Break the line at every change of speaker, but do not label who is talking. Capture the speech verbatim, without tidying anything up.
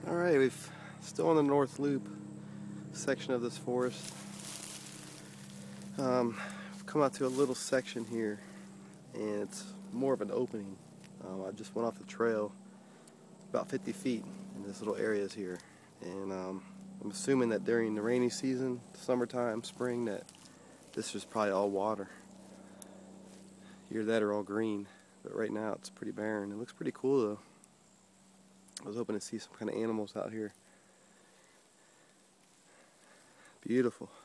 Alright, we've still on the North Loop section of this forest. Um, I've come out to a little section here, and it's more of an opening. Um, I just went off the trail about fifty feet in this little areas here, and um, I'm assuming that during the rainy season, summertime, spring, that this is probably all water. Here that are all green, but right now it's pretty barren. It looks pretty cool though. I was hoping to see some kind of animals out here. Beautiful.